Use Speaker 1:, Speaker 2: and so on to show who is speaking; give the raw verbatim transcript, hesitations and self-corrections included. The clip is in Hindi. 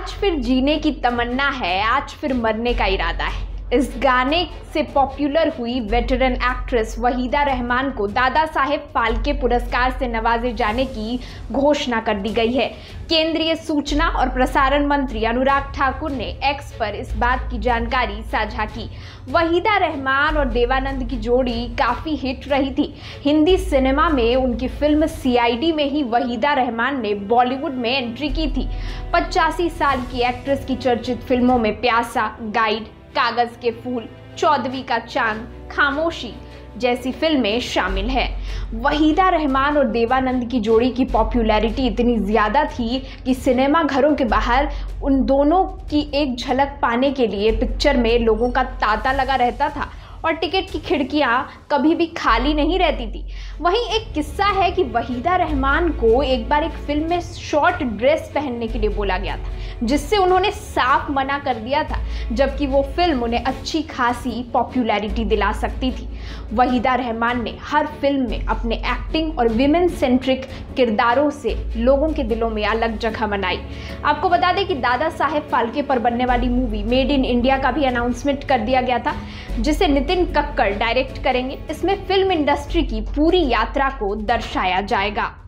Speaker 1: आज फिर जीने की तमन्ना है, आज फिर मरने का इरादा है। इस गाने से पॉपुलर हुई वेटरन एक्ट्रेस वहीदा रहमान को दादा साहेब फाल्के पुरस्कार से नवाजे जाने की घोषणा कर दी गई है। केंद्रीय सूचना और प्रसारण मंत्री अनुराग ठाकुर ने एक्स पर इस बात की जानकारी साझा की। वहीदा रहमान और देवानंद की जोड़ी काफी हिट रही थी। हिंदी सिनेमा में उनकी फिल्म सीआईडी में ही वहीदा रहमान ने बॉलीवुड में एंट्री की थी। पचासी साल की एक्ट्रेस की चर्चित फिल्मों में प्यासा, गाइड, कागज के फूल, चौदहवीं का चांद, खामोशी जैसी फिल्में शामिल हैं। वहीदा रहमान और देवानंद की जोड़ी की पॉपुलैरिटी इतनी ज़्यादा थी कि सिनेमा घरों के बाहर उन दोनों की एक झलक पाने के लिए पिक्चर में लोगों का तांता लगा रहता था और टिकट की खिड़कियां कभी भी खाली नहीं रहती थी। वहीं एक किस्सा है कि वहीदा रहमान को एक बार एक फिल्म में शॉर्ट ड्रेस पहनने के लिए बोला गया था, जिससे उन्होंने साफ मना कर दिया था, जबकि वो फिल्म उन्हें अच्छी खासी पॉपुलैरिटी दिला सकती थी। वहीदा रहमान ने हर फिल्म में अपने एक्टिंग और विमेन सेंट्रिक किरदारों से लोगों के दिलों में अलग जगह बनाई। आपको बता दें कि दादा साहेब फाल्के पर बनने वाली मूवी मेड इन इंडिया का भी अनाउंसमेंट कर दिया गया था, जिसे नितिन कक्कड़ डायरेक्ट करेंगे। इसमें फिल्म इंडस्ट्री की पूरी यात्रा को दर्शाया जाएगा।